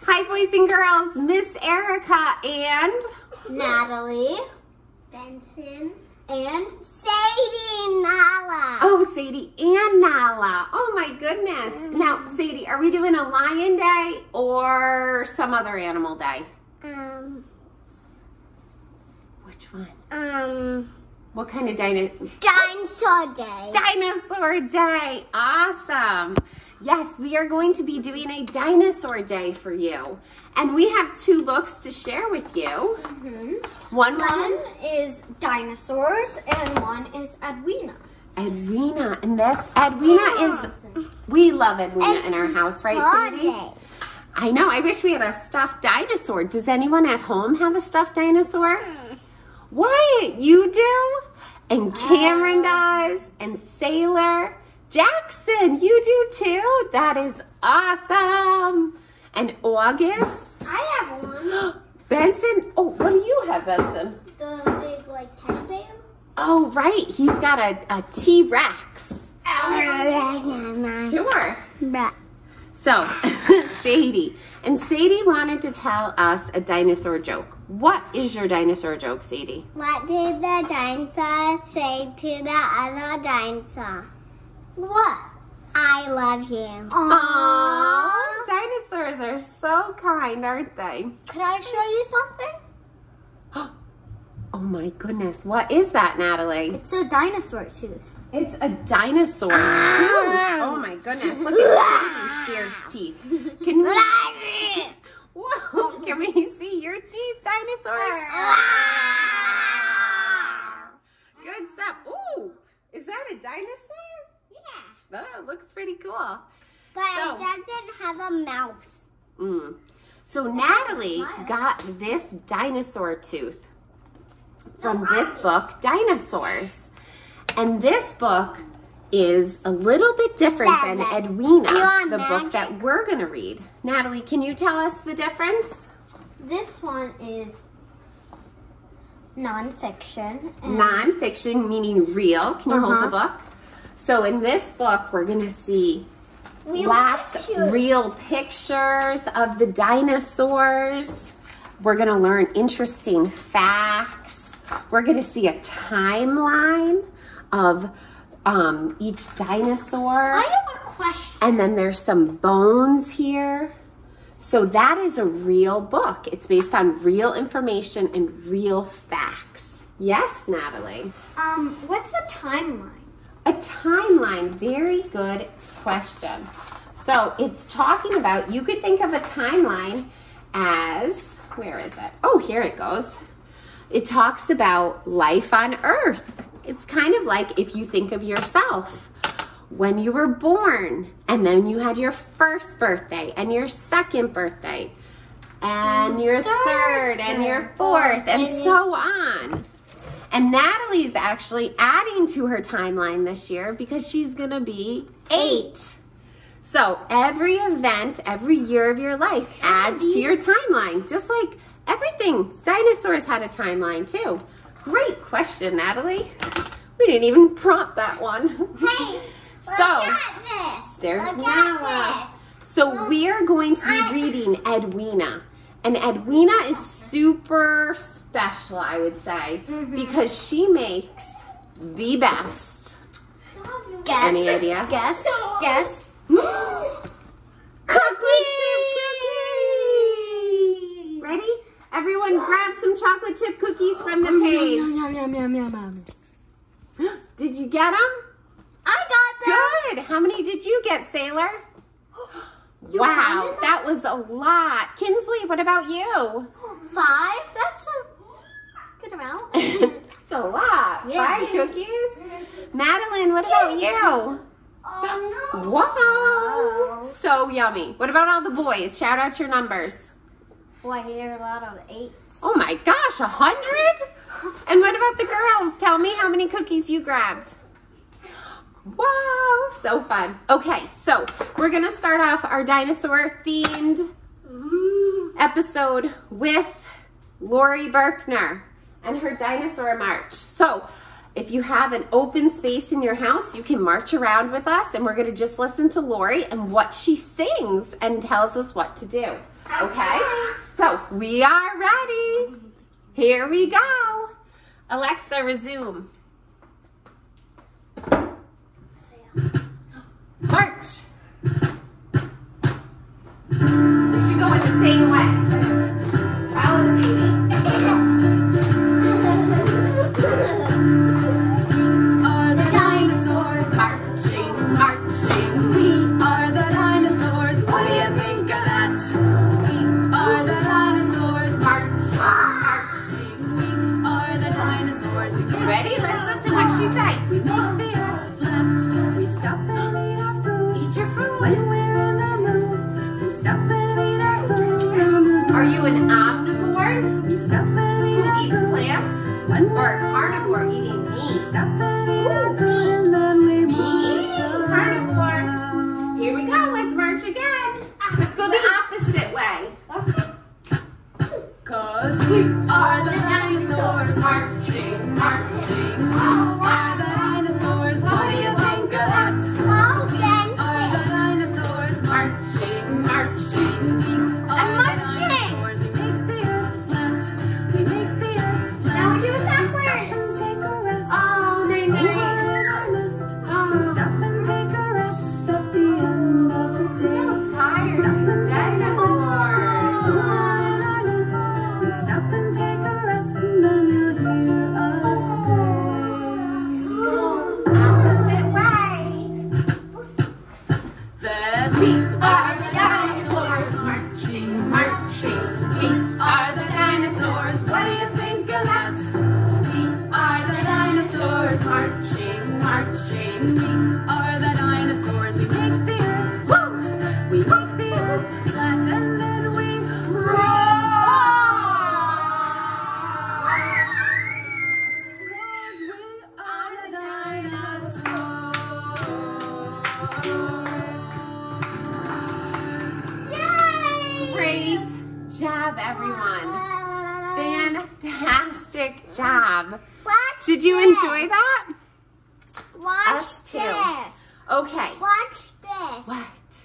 Hi, boys and girls. Miss Erica and Natalie, Benson, and Sadie Nala. Oh, Sadie and Nala. Oh my goodness. Now, Sadie, are we doing a lion day or some other animal day? Which one? What kind of Dinosaur Day. Dinosaur Day. Awesome. Yes, we are going to be doing a dinosaur day for you. And we have 2 books to share with you. One is dinosaurs and one is Edwina. Edwina. And this Edwina is, we love Edwina in our house, right, Sadie? I know. I wish we had a stuffed dinosaur. Does anyone at home have a stuffed dinosaur? Wyatt, you do? And Cameron does. And Sailor. Jackson, you do too? That is awesome. And August? I have one. Benson? Oh, what do you have, Benson? The big, like, teddy bear. Oh, right. He's got a T-Rex. Sure. So, Sadie. And Sadie wanted to tell us a dinosaur joke. What is your dinosaur joke, Sadie? What did the dinosaur say to the other dinosaur? What? I love you. Aww. Dinosaurs are so kind, aren't they? Could I show you something? Oh my goodness. What is that, Natalie? It's a dinosaur tooth. It's a dinosaur tooth. Oh my goodness. Look at Sadie's fierce teeth. Can we... Whoa, can we see your teeth, dinosaurs? Good stuff. Ooh, is that a dinosaur? Yeah. Oh, it looks pretty cool. But it doesn't have a mouth. So Natalie got this dinosaur tooth from this book, Dinosaurs. And this book is a little bit different than Edwina, the book that we're going to read. Natalie, can you tell us the difference? This one is nonfiction. Nonfiction, meaning real. Can you hold the book? So in this book, we're going to see lots of real pictures of the dinosaurs. We're going to learn interesting facts. We're going to see a timeline of each dinosaur. I have a question. And then there's some bones here. So that is a real book. It's based on real information and real facts. Yes, Natalie? What's a timeline? A timeline, very good question. So it's talking about, you could think of a timeline as, where is it? Oh, here it goes. It talks about life on Earth. It's kind of like if you think of yourself when you were born, and then you had your first birthday, and your second birthday, and your third, and your fourth, and so on. And Natalie's actually adding to her timeline this year because she's gonna be 8. So every event, every year of your life adds to your timeline, just like everything. Dinosaurs had a timeline too. Great question, Natalie. We didn't even prompt that one. Hey, look at this. There's Nala. So we are going to be reading Edwina. And Edwina is super special, I would say, because she makes the best. Guess. Any idea? Guess. Guess. Chocolate chip cookies! Ready? Everyone grab some chocolate chip cookies from the page. Did you get them? I got them. Good. How many did you get, Sailor? Wow, that was a lot. Kinsley, what about you? 5. That's a good amount. That's a lot. Yeah. 5 cookies? Madeline, what about you? Oh, no. Wow. So yummy. What about all the boys? Shout out your numbers. Oh, I hear a lot of 8s. Oh my gosh, 100? And what about the girls? Tell me how many cookies you grabbed. Wow, so fun. Okay, so we're gonna start off our dinosaur themed episode with Lori Berkner and her dinosaur march. So if you have an open space in your house, you can march around with us, and we're gonna just listen to Lori and what she sings and tells us what to do. Okay? So we are ready. Here we go. Alexa, resume. March. We should go in the same way. Follow Sadie. Are the dinosaurs marching, marching? We are the dinosaurs. What do you think of that? We are the dinosaurs marching, marching. We are the dinosaurs. Ready? Let's listen what she said. We make the earth flat. We stop and eat our food. Eat your food. When we're in the mood, we stop and eat our food. Are you an omnivore We stop and eat who our eats food. plants? When Or we're a carnivore eating meat? stop and eat our food and then we march around. Carnivore. Here we go. Let's march again. Let's go the opposite way. 'Cause we are the dinosaurs marching, marching. We are the dinosaurs. What do you think of that? We are the dinosaurs marching, marching. We are the dinosaurs. We make the earth flat. We make the earth flat. Now do it We backwards. stop and take a rest. Oh, night, Over night. in our nest. We Oh, stop and take a rest at the end of the day. so tired. Stop and take a rest. Dinosaur. Over in our nest. We stop and take a rest and then you'll hear us Opposite way. say that We are the dinosaurs marching, marching. We are the dinosaurs. what do you think of that? We are the dinosaurs marching, marching. We are the dinosaurs. We make the earth flat. We make the earth flat and then we roar. 'Cause we are the dinosaurs. Great job, everyone. Fantastic job. Did you enjoy that? Watch Us too. this. Okay. Watch this. What?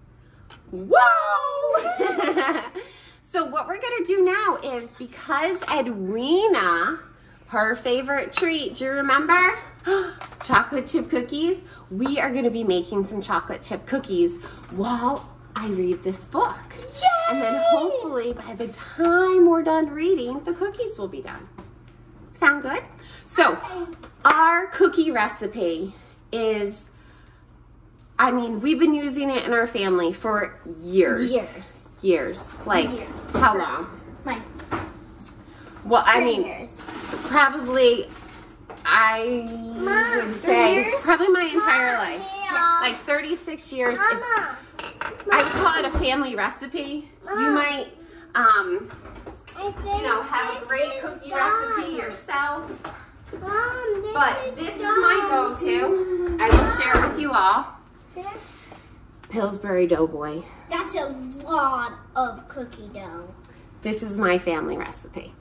Whoa! So what we're gonna do now is, because Edwina, her favorite treat, do you remember? Chocolate chip cookies. We are gonna be making some chocolate chip cookies while I read this book. Yay! And then hopefully by the time we're done reading, the cookies will be done. Sound good? So our cookie recipe is, I mean, we've been using it in our family for years. Years. Like, Years. how long? Like Well, I 3 mean, years. probably, I Mom, would 3 say, years? probably my entire life. Yeah. Like 36 years. It's, Mama. I would call it a family recipe. You Mom. might, I you know, have a great cookie recipe yourself. Mom, But this is my go-to. I will share it with you all. Pillsbury Doughboy. That's a lot of cookie dough. This is my family recipe.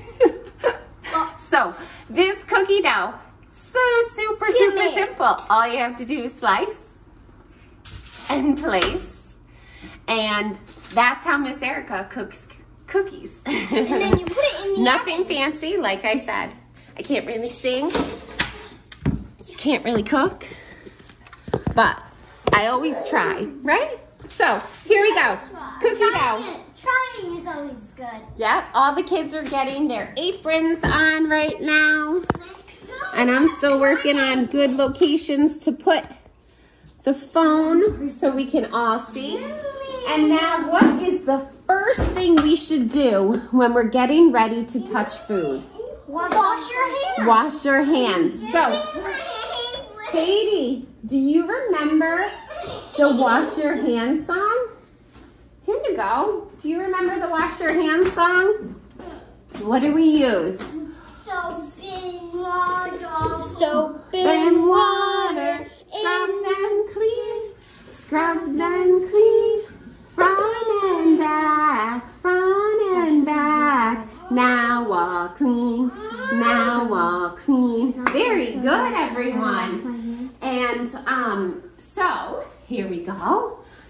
So this cookie dough, so super Gimme. simple. All you have to do is slice and place. And that's how Miss Erica cooks cookies. And then you put it in the Nothing fancy, like I said. I can't really sing, can't really cook, but I always try, right? So here we go, cookie dough. Trying is always good. Yep, all the kids are getting their aprons on right now. And I'm still working on good locations to put the phone so we can all see. And now what is the first thing we should do when we're getting ready to touch food? Wash your hands. Wash your hands. So, Sadie, do you remember the wash your hands song? Here you go. Do you remember the wash your hands song? What do we use? Soap and water. Soap And water. Scrub them clean. Scrub them clean. Front and back. Front and back. Now all clean. Now all clean. Very good, everyone. And so here we go.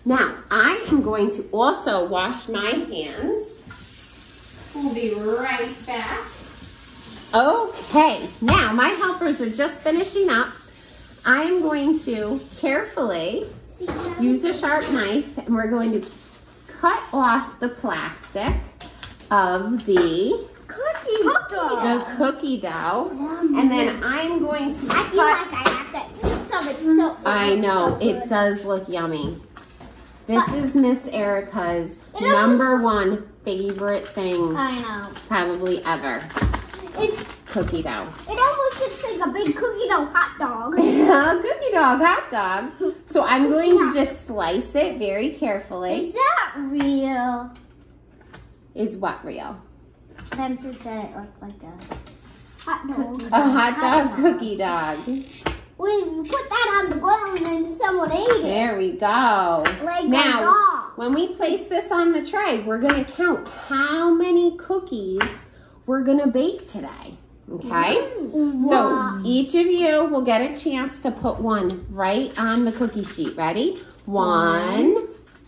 Now, I am going to also wash my hands. We'll be right back. Okay, now my helpers are just finishing up. I am going to carefully use a sharp knife, and we're going to cut off the plastic of the cookie dough. And then I'm going to I feel like I have to eat some. It's so I know, so it does look yummy. This is Miss Erica's #1 favorite thing I know. probably ever. It's Cookie dough. It almost looks like a big cookie dough hot dog. Cookie dog, hot dog. So I'm going to just slice it very carefully. Is that real? Is what real? Benson said it looked like a hot dog. A hot dog cookie dog. Well, you put that on the ground and then someone ate it. There we go. Like now, a dog. when we place this on the tray, we're going to count how many cookies we're going to bake today. Okay? So each of you will get a chance to put one right on the cookie sheet. Ready? 1,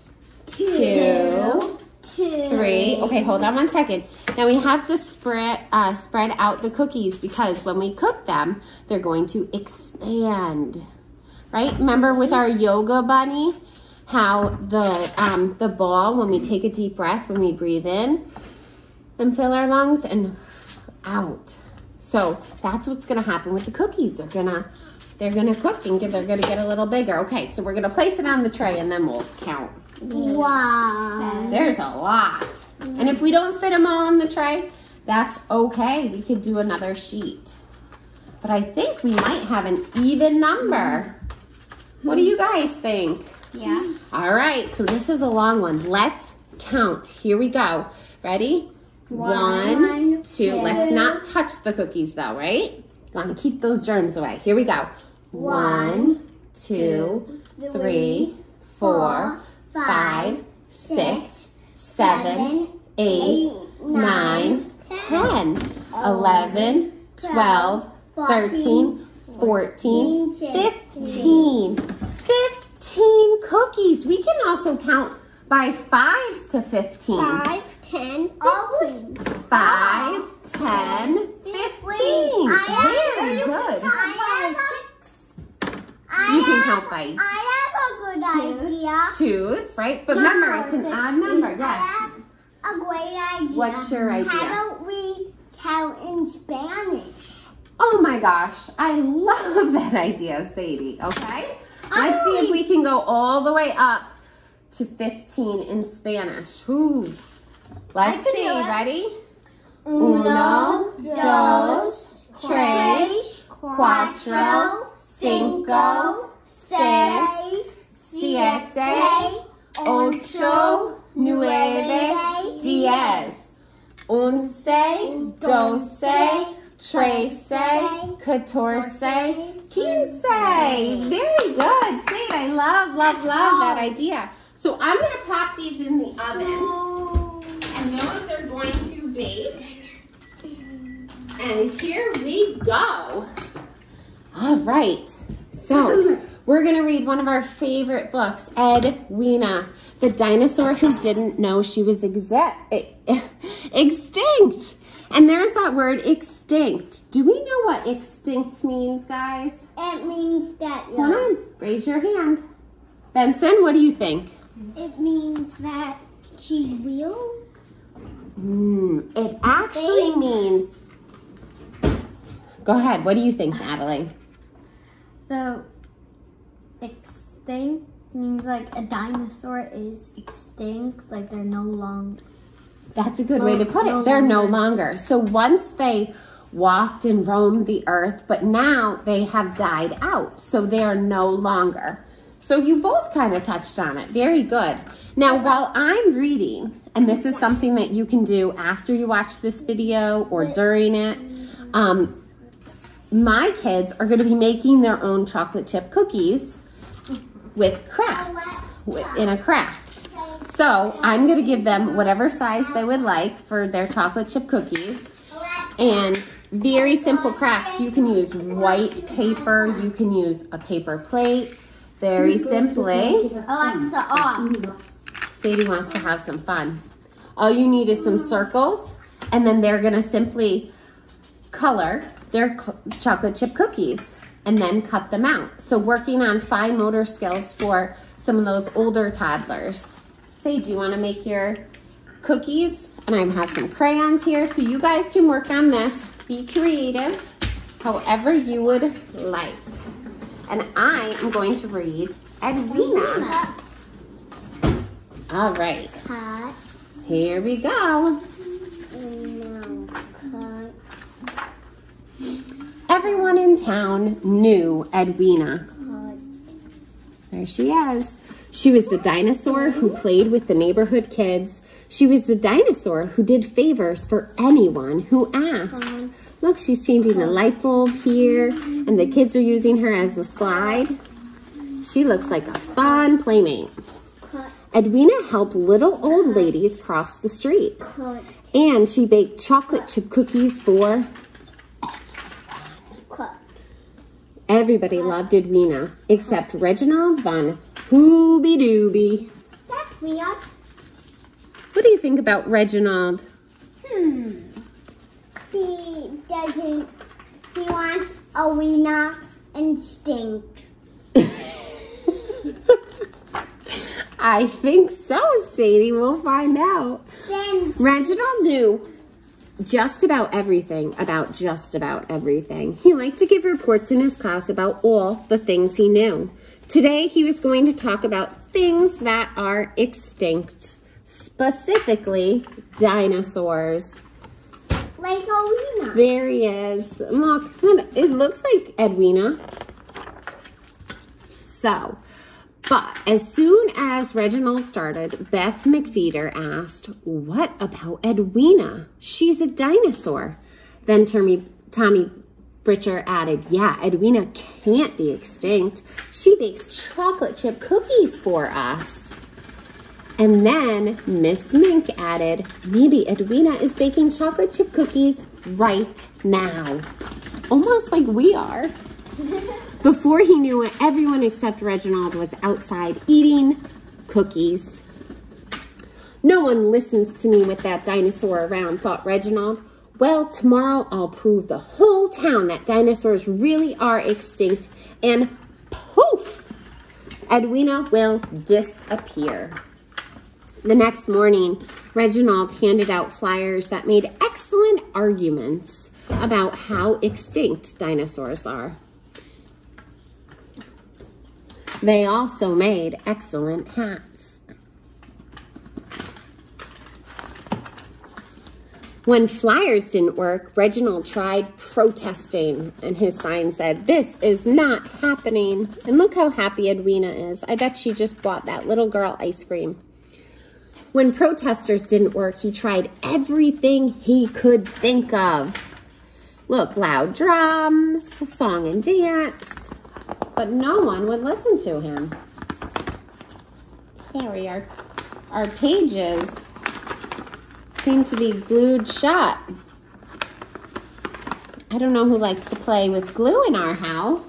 2, 3. Okay, hold on one second. Now we have to spread out the cookies because when we cook them, they're going to expand. Right? Remember with our yoga bunny, how the ball, when we take a deep breath, when we breathe in and fill our lungs and out. So that's what's gonna happen with the cookies. They're gonna cook and they're gonna get a little bigger. Okay, so we're gonna place it on the tray and then we'll count. Wow. There's a lot. And if we don't fit them all on the tray, that's okay. We could do another sheet. But I think we might have an even number. What do you guys think? Yeah. All right, so this is a long one. Let's count. Here we go. Ready? 1, 2. Let's not touch the cookies though, right? Want to keep those germs away. Here we go. 1, 2, 3, 4, 5, 6, 7, 8, 9, 10, 11, 12, 13, 14, 15. 15 cookies. We can also count by 5s to 15. 5, 10, 15. 5, 10, 15. Very good. You can count by I have a good idea. 2s, right? But remember, it's an odd number. I Yes. have a great idea. What's your idea? How about we count in Spanish? Oh my gosh, I love that idea, Sadie. Okay? Let's see if we can go all the way up to 15 in Spanish. Ooh. Let's see. Ready? 1, 2, 3, 4, 5, 6, 7, 8, 9, 10, 11, 12, 13, 14, 15. Very good. Say it. I love that idea. So I'm going to pop these in the oven. And those are going to bake. And here we go. All right. So we're going to read one of our favorite books, Edwina, the dinosaur who didn't know she was extinct. And there's that word extinct. Do we know what extinct means, guys? It means that Come on, raise your hand. Benson, what do you think? it means that she's real. It actually means, go ahead, what do you think, Natalie? So, extinct means like a dinosaur is extinct, like they're no longer. That's a good way to put it. They're no longer. So once they walked and roamed the earth, but now they have died out. So they are no longer. So you both kind of touched on it. Very good. Now, while I'm reading, and this is something that you can do after you watch this video or during it, my kids are going to be making their own chocolate chip cookies with crafts, in a craft. So I'm going to give them whatever size they would like for their chocolate chip cookies. And very simple craft. You can use white paper. You can use a paper plate. Very simply, Alexa off. Sadie wants to have some fun. All you need is some circles, and then they're gonna simply color their chocolate chip cookies and then cut them out. So working on fine motor skills for some of those older toddlers. Say, do you wanna make your cookies? And I have some crayons here, so you guys can work on this. Be creative, however you would like. And I am going to read Edwina. All right, Cut. here we go. No, cut. Everyone in town knew Edwina. Cut. There she is. She was the dinosaur who played with the neighborhood kids. She was the dinosaur who did favors for anyone who asked. Look, she's changing the light bulb here, and the kids are using her as a slide. She looks like a fun playmate. Cut. Edwina helped little old ladies cross the street, Cut. and she baked chocolate chip cookies for Cut. everybody. Loved Edwina, except Reginald von Hooby-Dooby. That's weird. What do you think about Reginald? He wants arena instinct. I think so, Sadie. We'll find out. Then Reginald knew just about everything about just about everything. He liked to give reports in his class about all the things he knew. Today, he was going to talk about things that are extinct, specifically dinosaurs. like arena. There he is. Look, it looks like Edwina. So, but as soon as Reginald started, Beth McFeeder asked, "What about Edwina? She's a dinosaur." Then Tommy Britcher added, "Yeah, Edwina can't be extinct. She bakes chocolate chip cookies for us." And then Miss Mink added, "Maybe Edwina is baking chocolate chip cookies right now." Almost like we are. Before he knew it, everyone except Reginald was outside eating cookies. "No one listens to me with that dinosaur around," thought Reginald. "Well, tomorrow I'll prove the whole town that dinosaurs really are extinct, and poof, Edwina will disappear." The next morning, Reginald handed out flyers that made excellent arguments about how extinct dinosaurs are. They also made excellent hats. When flyers didn't work, Reginald tried protesting, and his sign said, "This is not happening." And look how happy Edwina is. I bet she just bought that little girl ice cream. When protesters didn't work, he tried everything he could think of. Look, loud drums, song and dance, but no one would listen to him. Sorry, our pages seem to be glued shut. I don't know who likes to play with glue in our house.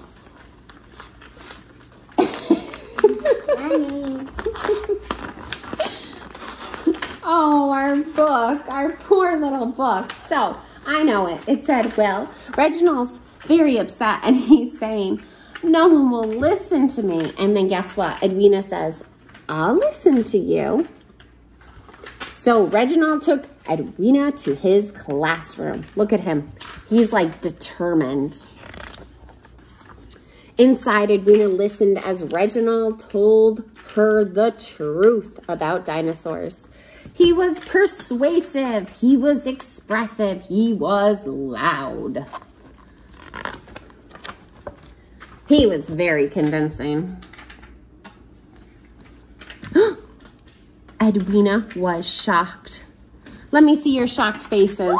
Oh, our book, our poor little book. So, I know it. It said, well, Reginald's very upset, and he's saying, "No one will listen to me." And then guess what? Edwina says, "I'll listen to you." So Reginald took Edwina to his classroom. Look at him. He's like determined. Inside, Edwina listened as Reginald told her the truth about dinosaurs. He was persuasive, he was expressive, he was loud. He was very convincing. Edwina was shocked. Let me see your shocked faces.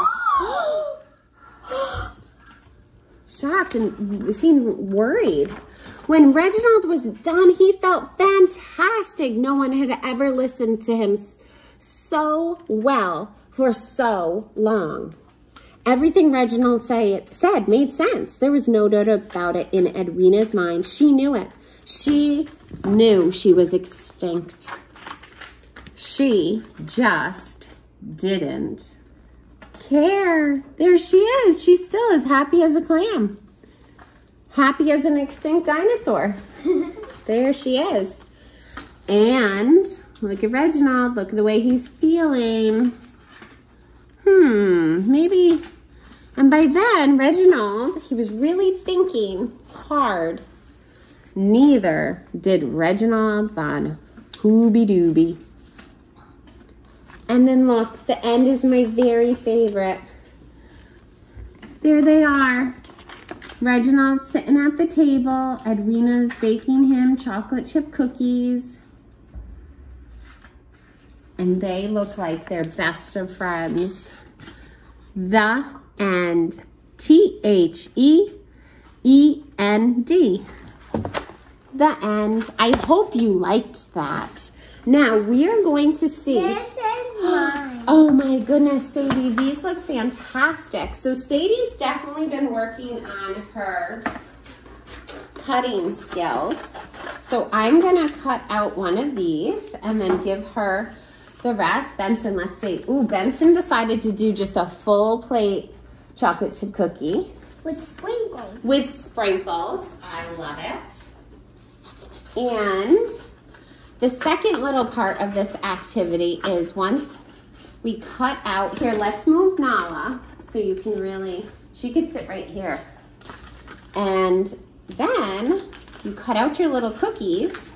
Shocked and seemed worried. When Reginald was done, he felt fantastic. No one had ever listened to him so well for so long. Everything Reginald said made sense. There was no doubt about it in Edwina's mind. She knew it. She knew she was extinct. She just didn't care. There she is. She's still as happy as a clam. Happy as an extinct dinosaur. There she is. And look at Reginald. Look at the way he's feeling. Maybe. And by then, Reginald, he was really thinking hard. Neither did Reginald von Hooby-Dooby. And then look, the end is my very favorite. There they are. Reginald's sitting at the table. Edwina's baking him chocolate chip cookies. And they look like they're best of friends. The end. T-H-E-E-N-D. The end. I hope you liked that. Now we are going to see. This is mine. Oh my goodness, Sadie, these look fantastic. So Sadie's definitely been working on her cutting skills. So I'm gonna cut out one of these and then give her the rest. Benson, let's see. Ooh, Benson decided to do just a full plate chocolate chip cookie. With sprinkles. With sprinkles. I love it. And the second little part of this activity is once we cut out, here, let's move Nala so you can really, she could sit right here. And then you cut out your little cookies.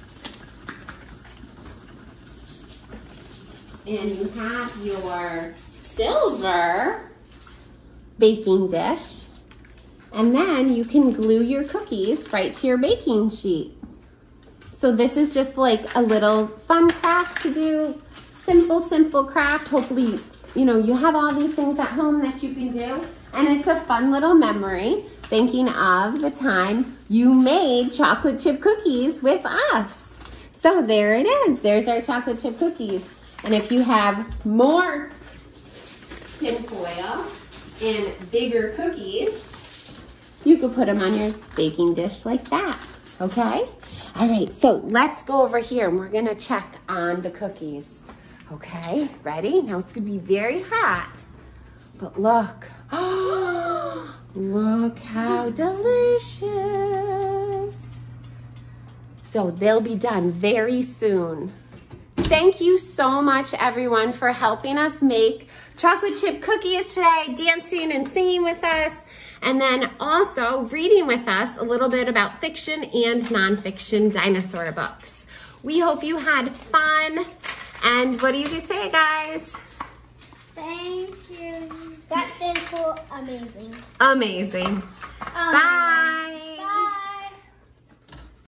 And you have your silver baking dish. And then you can glue your cookies right to your baking sheet. So this is just like a little fun craft to do. Simple craft. Hopefully, you know, you have all these things at home that you can do. And it's a fun little memory, thinking of the time you made chocolate chip cookies with us. So there it is. There's our chocolate chip cookies. And if you have more tin foil and bigger cookies, you could put them on your baking dish like that, okay? All right, so let's go over here and we're gonna check on the cookies. Okay, ready? Now it's gonna be very hot, but look. Look how delicious. So they'll be done very soon. Thank you so much, everyone, for helping us make chocolate chip cookies today, dancing and singing with us, and then also reading with us a little bit about fiction and nonfiction dinosaur books. We hope you had fun. And what do you say, guys? Thank you. That's been cool. Amazing. Amazing. Bye.